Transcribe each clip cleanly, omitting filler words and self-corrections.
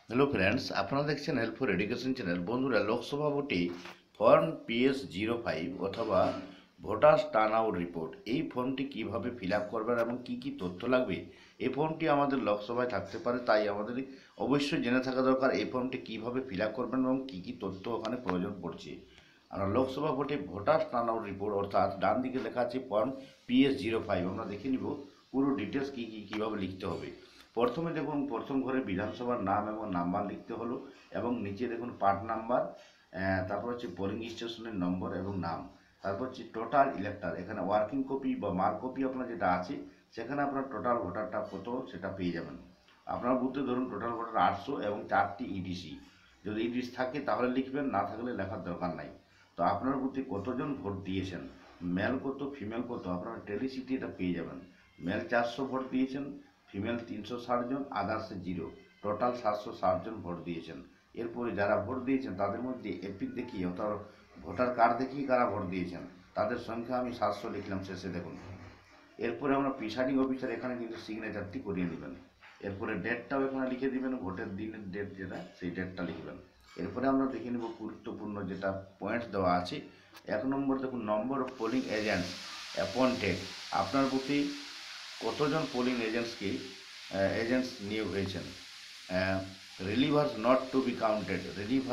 Hello friends, আপনারা দেখছেন help for education channel. বন্ধুরা, লোকসভা ভোটে ফর্ম PS05 অথবা ভোটার্স টার্ন আউট রিপোর্ট, এই ফর্মটি কিভাবে ফিল আপ করবেন এবং কি কি তথ্য লাগবে। এই ফর্মটি আমাদের লোকসভায় থাকতে পারে, তাই আমাদের অবশ্যই জেনে থাকা দরকার এই ফর্মটি কিভাবে ফিল আপ করবেন এবং কি কি তথ্য ওখানে প্রয়োজন পড়ছে। আমরা লোকসভা ভোটে ভোটার্স টার্ন আউট রিপোর্ট, অর্থাৎ ডান দিকে লেখা আছে ফর্ম PS05। আমরা দেখে নিব পুরো ডিটেলস কীভাবে লিখতে হবে। প্রথমে দেখুন, প্রথম ঘরে বিধানসভার নাম এবং নাম্বার লিখতে হলো, এবং নিচে দেখুন পার্ট নাম্বার, তারপর হচ্ছে পোলিং স্টেশনের নম্বর এবং নাম, তারপর হচ্ছে টোটাল ইলেক্টার। এখানে ওয়ার্কিং কপি বা মার্ক কপি আপনার যেটা আছে, সেখানে আপনার টোটাল ভোটারটা কত সেটা পেয়ে যাবেন। আপনার বুথে ধরুন টোটাল ভোটার 800 এবং 4টি ইডিসি। যদি ইডিসি থাকে তাহলে লিখবেন, না থাকলে লেখার দরকার নাই। তো আপনার বুথে কতজন ভোট দিয়েছেন, মেল কত ফিমেল কত, আপনারা টেলিসিটি এটা পেয়ে যাবেন। মেল 400 ভোট দিয়েছেন, ফিমেল 360 জন, আদার্সে 0, টোটাল 760 জন ভোট দিয়েছেন। এরপরে যারা ভোট দিয়েছেন তাদের মধ্যে এপিক দেখিয়ে, অর্থাৎ ভোটার কার্ড দেখিয়ে কারা ভোট দিয়েছেন তাদের সংখ্যা আমি 700 লিখলাম শেষে, দেখুন। এরপরে আমরা প্রিসাইডিং অফিসার এখানে কিন্তু সিগনেচারটি করিয়ে নেবেন। এরপরে ডেটটাও এখানে লিখে দিবেন, ভোটের দিনের ডেট যেটা, সেই ডেটটা লিখবেন। এরপরে আমরা দেখে নেব গুরুত্বপূর্ণ যেটা পয়েন্টস দেওয়া আছে। 1 নম্বর দেখুন, number of polling agents appointed. আপনার বুথে কতজন পোলিং এজেন্টস নিয়োগ হয়েছেন। Relievers not to be counted,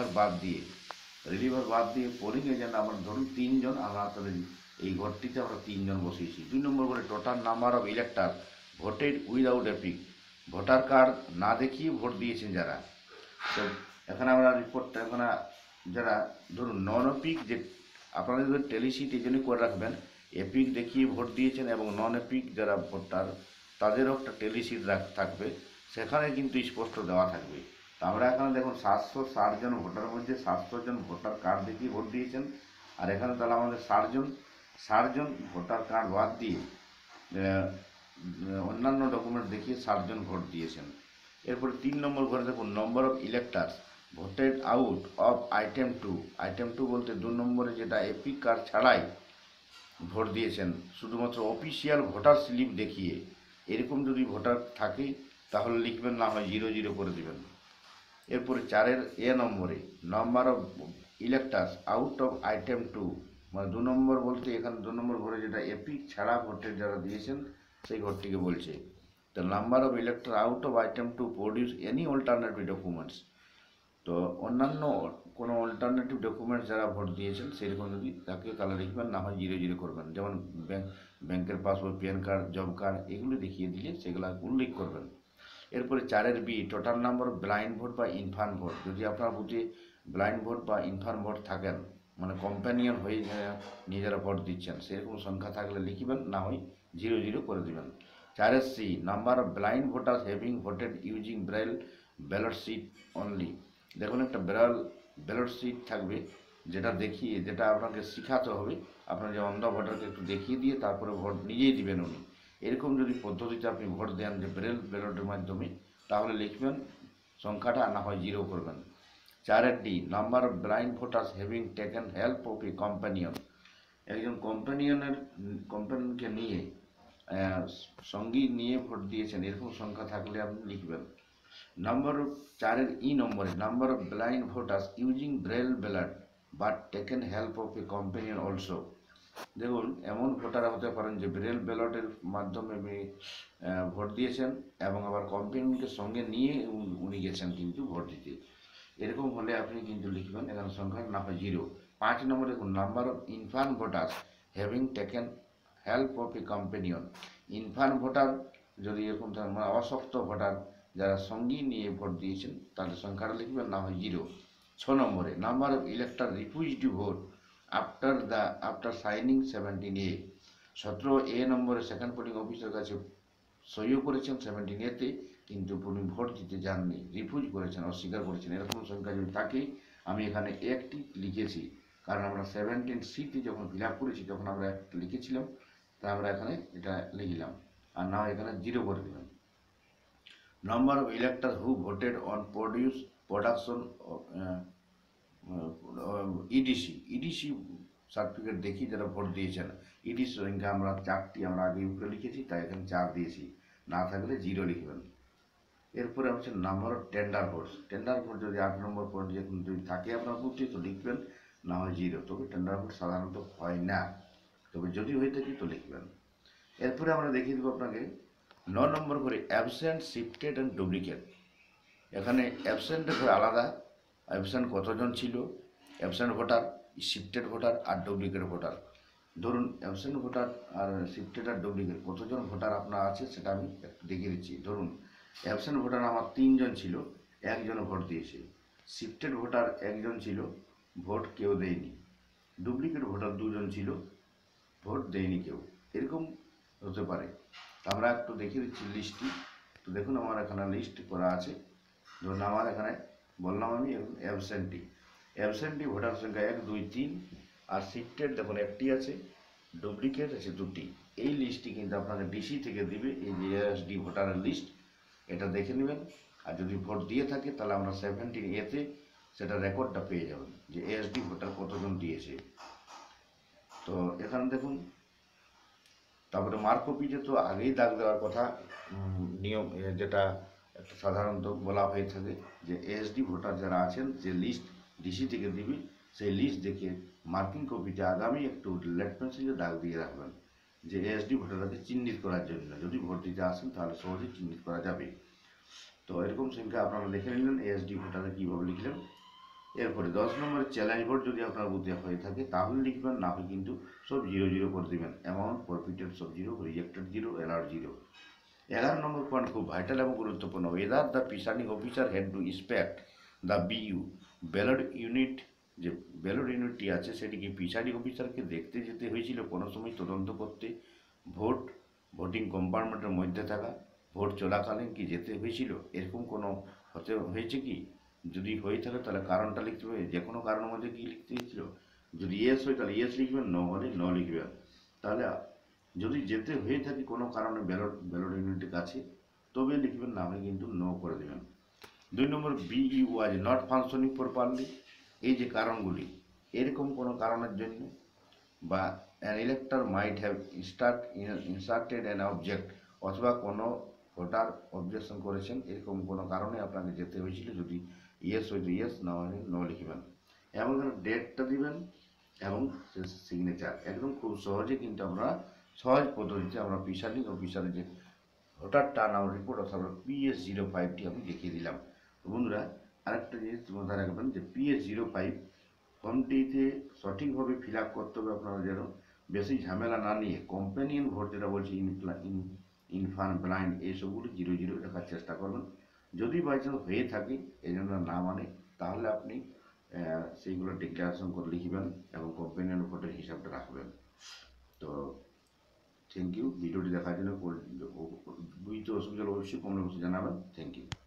reliever বাদ দিয়ে পোলিং এজেন্ট আমরা ধরুন 3 জন, আমরা তাহলে এই ঘরটিতে আমরা 3 জন বসিয়েছি। 2 নম্বর করে total number of elector voted without EPIC, voter card না দেখিয়ে ভোট দিয়েছেন যারা। তো এখানে আমরা রিপোর্টটা এখানে যারা ধরুন নন এপিক, যে আপনারা যদি টেলিশিট এই জন্যই করে রাখবেন, এপিক দেখিয়ে ভোট দিয়েছেন এবং নন এপিক যারা ভোটার তাদেরও একটা টেলিশিট থাকবে, সেখানে কিন্তু স্পষ্ট দেওয়া থাকবে। তো আমরা এখানে দেখুন 760 জন ভোটারের মধ্যে 700 জন ভোটার কার্ড দেখিয়ে ভোট দিয়েছেন, আর এখানে তাহলে আমাদের 60 জন ভোটার কার্ড বাদ দিয়ে অন্যান্য ডকুমেন্ট দেখিয়ে 60 জন ভোট দিয়েছেন। এরপরে 3 নম্বর ঘরে দেখুন, number of electors voted out of item 2 বলতে 2 নম্বরে যেটা এপিক কার্ড ছাড়াই ভোট দিয়েছেন, শুধুমাত্র অফিসিয়াল ভোটার স্লিপ দেখিয়ে। এরকম যদি ভোটার থাকে তাহলে লিখবেন, না হয় 0 করে দেবেন। এরপরে 4 নম্বরে number of electors out of item 2, মানে 2 নম্বর বলতে এখানে 2 নম্বর ঘরে যেটা এপিক ছাড়া ভোটের যারা দিয়েছেন সেই ঘরটিকে বলছে। তো number of elector out of item 2 produce any alternative documents. তো অন্যান্য কোনো অল্টারনেটিভ ডকুমেন্টস যারা ভোট দিয়েছেন সেরকম যদি তাকে তাহলে লিখবেন, না হয় 0 করবেন। যেমন ব্যাংকের passbook, PAN card, job card এগুলো দেখিয়ে দিলে সেগুলো উল্লেখ করবেন। এরপরে 4 টোটাল নাম্বার ব্লাইন্ড ভোট বা ইনফার্ম ভোট। যদি আপনার বুথে ব্লাইন্ড ভোট বা ইনফার্ম ভোট থাকেন, মানে কম্প্যানিয়ন হয়ে নিয়ে যারা ভোট দিচ্ছেন, সেরকম সংখ্যা থাকলে লিখবেন, না হয় 0 করে দেবেন। 4 number of blind voters having voted using braille ballot sheet only. দেখুন, একটা ব্যালট শিট থাকবে, যেটা আপনাকে শেখাতে হবে। আপনার যে অন্ধ ভোটারকে একটু দেখিয়ে দিয়ে তারপরে ভোট নিজেই দিবেন উনি। এরকম যদি পদ্ধতিতে আপনি ভোট দেন যে ব্রেল ব্যালটের মাধ্যমে, তাহলে লিখবেন সংখ্যাটা, না হয় 0 করবেন। 4 number of blind voters having taken help of a companion. একজন কম্প্যানিয়নকে নিয়ে সঙ্গী নিয়ে ভোট দিয়েছেন, এরকম সংখ্যা থাকলে আপনি লিখবেন। নাম্বার 4 নম্বরে number of blind voters using braille ballot but taken help of a companion also. দেখুন, এমন ভোটার হতে পারেন যে ব্রেল ব্যালটের মাধ্যমে ভোট দিয়েছেন এবং আবার কম্প্যানিয়নকে সঙ্গে নিয়ে উনি গেছেন কিন্তু ভোট দিতে। এরকম হলে আপনি কিন্তু লিখবেন এখানে সংখ্যা, না হয় 0। 5 নম্বরে দেখুন, number of infirm voters having taken help of a companion. Infirm voter যদি এরকম থাকে, মানে অশক্ত ভোটার যারা সঙ্গী নিয়ে ভোট দিয়েছেন, তাদের সংখ্যাটা লিখবেন, না হয় 0। 6 নম্বরে number of elector refused vote after signing 17A। 17A নম্বরে সেকেন্ড পোলিং অফিসার কাছে সইও করেছেন 17A-তে, কিন্তু উনি ভোট দিতে যাননি, রিফিউজ করেছেন, অস্বীকার করেছেন। এরকম সংখ্যা যদি থাকে, আমি এখানে একটি লিখেছি, কারণ আমরা 17C-তে যখন ফিল আপ করেছি তখন আমরা একটা লিখেছিলাম, তাই আমরা এখানে এটা লিখলাম, আর না এখানে 0 করে দেবেন। Number of elector who voted on production EDC certificate দেখি যারা ভোট দিয়েছেন। ইডিসি সংখ্যা আমরা 4টি আমরা আগে উপরে লিখেছি, তাই এখানে 4 দিয়েছি, না থাকলে 0 লিখবেন। এরপরে হচ্ছে number of tender votes. Tender vote যদি 8 নম্বর পয়েন্ট যদি থাকে আপনার বুথে তো লিখবেন, না হয় 0। তবে টেন্ডার ভোট সাধারণত হয় না, তবে যদি হয়ে থাকে তো লিখবেন। এরপরে আমরা দেখিয়ে দেবো আপনাকে 9 নম্বর করে অ্যাবসেন্ট, শিফটেড অ্যান্ড ডুপ্লিকেট। এখানে অ্যাবসেন্টের ঘরে আলাদা, অ্যাবসেন্ট কতজন ছিল, অ্যাবসেন্ট ভোটার, শিফটেড ভোটার আর ডুপ্লিকেট ভোটার। ধরুন অ্যাবসেন্ট ভোটার আর শিফটেড আর ডুপ্লিকেট কতজন ভোটার আপনার আছে সেটা আমি একটু দেখিয়ে দিচ্ছি। ধরুন অ্যাবসেন্ট ভোটার আমার 3 জন ছিল, 1 জন ভোট দিয়েছে। শিফটেড ভোটার 1 জন ছিল, ভোট কেউ দেয়নি। ডুপ্লিকেট ভোটার 2 জন ছিল, ভোট দেয়নি কেউ। এরকম হতে পারে। আমরা একটু দেখিয়ে দিচ্ছি লিস্টটি। তো দেখুন আমার এখানে লিস্ট করা আছে। ধরুন আমার এখানে বললাম আমি অ্যাবসেন্টি ভোটার সংখ্যা 1, 2, 3। আর শিফটেড দেখুন 1টি আছে, ডুপ্লিকেট আছে 2টি। এই লিস্টটি কিন্তু আপনাকে ডিসি থেকে দিবে, এই যে এএসডি ভোটারের লিস্ট, এটা দেখে নেবেন। আর যদি ভোট দিয়ে থাকে তাহলে আমরা 17A-তে সেটা রেকর্ডটা পেয়ে যাবেন যে এএসডি ভোটার কতজন দিয়েছে। তো এখানে দেখুন, তারপরে মার্ক কপিতে তো আগেই দাগ দেওয়ার কথা, নিয়ম যেটা একটা সাধারণত বলা হয়ে থাকে যে এএসডি ভোটার যারা আছেন যে লিস্ট ডিসি থেকে দিবি, সেই লিস্ট দেখে মার্কিং কপিতে আগামী একটু লেট পেন্সিলে দাগ দিয়ে রাখবেন যে এএসডি ভোটারকে চিহ্নিত করার জন্য। যদি ভোট দিতে আসেন তাহলে সহজেই চিহ্নিত করা যাবে। তো এরকম সংখ্যা আপনারা লিখে নিলেন এএসডি ভোটারে কীভাবে লিখলেন। এরপরে 10 নম্বরের চ্যালেঞ্জ ভোট যদি আপনার বুথে হয়ে থাকে তাহলে লিখবেন, না হয় কিন্তু সব 0 করে দেবেন। অ্যামাউন্ট ফরফিটেড সব 0, রিজেক্টেড 0, অ্যালার্ট 0। 11 নম্বর পয়েন্ট খুব ভাইটাল এবং গুরুত্বপূর্ণ। Whether the presiding officer had to inspect the BU ballot unit. যে ব্যালট ইউনিটটি আছে সেটি কি প্রিসাইডিং অফিসারকে দেখতে যেতে হয়েছিল কোনো সময় তদন্ত করতে? ভোটিং কম্পার্টমেন্টের মধ্যে থাকা, ভোট চলাকালীন কি যেতে হয়েছিল, এরকম কোনো হতে হয়েছে কি? যদি হয়ে থাকে তাহলে কারণটা লিখতে হবে, যে কোনো কারণের মধ্যে কি লিখতে হয়েছিল। যদি ইয়েস হয় তাহলে ইয়েস লিখবেন, নো হলে নো লিখবেন। তাহলে যদি যেতে হয়ে থাকে কোনো কারণে ব্যালট ইউনিটের কাছে তবে লিখবেন, না হলে কিন্তু নো করে দেবেন। 2 নম্বর BU was not functioning properly. এই যে কারণগুলি, এরকম কোনো কারণের জন্য, বা an elector might have inserted an object, অথবা কোনো ভোটার অবজেকশন করেছেন, এরকম কোনো কারণে আপনাকে যেতে হয়েছিল। যদি ইয়েস হয়তো ইয়েস, না হলে নো লিখবেন। এবং ডেটটা দিবেন এবং সিগনেচার। একদম খুব সহজে কিন্তু আমরা সহজ পদ্ধতিতে আমরা প্রিসাইডিং অফিসারের যে ভোটার টার্ন আউট রিপোর্ট অর্থাৎ PS05টি আমি দেখিয়ে দিলাম। তো বন্ধুরা, আরেকটা জিনিস মাথায় রাখবেন যে PS05 ফর্মটিতে সঠিকভাবে ফিল আপ করতে হবে আপনারা, যেন বেশি ঝামেলা না নিয়ে কম্পেনিয়ন ভোট যেটা বলছি ইনফান ব্লাইন্ড এইসবগুলো 0 রাখার চেষ্টা করবেন। যদি বাই চান্স হয়ে থাকে এই জন্য না মানে, তাহলে আপনি সেইগুলো ডিক্লারেশন করে লিখবেন এবং কম্পেনিয়ন ভোটের হিসাবটা রাখবেন। তো থ্যাংক ইউ ভিডিওটি দেখার জন্য। বুঝতে অসুবিধা অবশ্যই কমেন্ট বক্সে জানাবেন। Thank you.